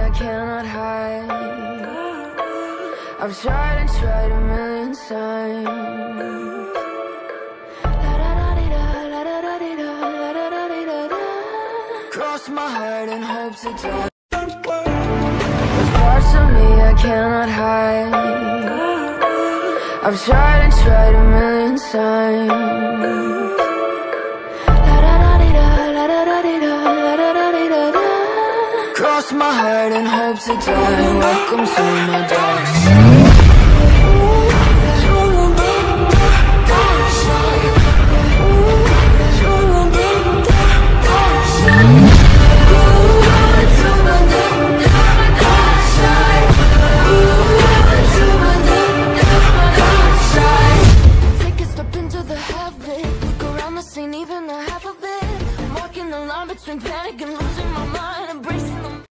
I cannot hide. I've tried and tried a million times. Cross my heart and hope to die. There's parts of me I cannot hide. I've tried and tried a million times. Cross my heart and hope to die. Welcome to my dark side. Take a step into the heaven. Look around the scene, even the half of it. I'm walking the line between panic and losing my